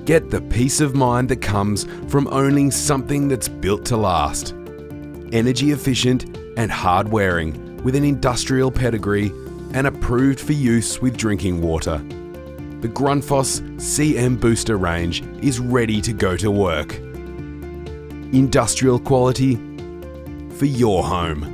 Get the peace of mind that comes from owning something that's built to last. Energy efficient and hard wearing with an industrial pedigree and approved for use with drinking water. The Grundfos CM Booster range is ready to go to work. Industrial quality for your home.